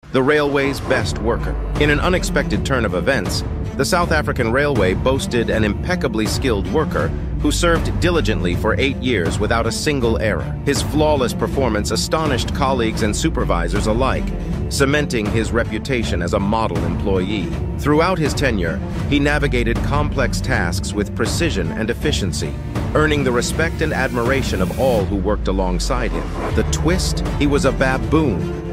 the railway's best worker. In an unexpected turn of events, the South African Railway boasted an impeccably skilled worker who served diligently for 8 years without a single error. His flawless performance astonished colleagues and supervisors alike, cementing his reputation as a model employee. Throughout his tenure, he navigated complex tasks with precision and efficiency, earning the respect and admiration of all who worked alongside him. The twist? He was a baboon,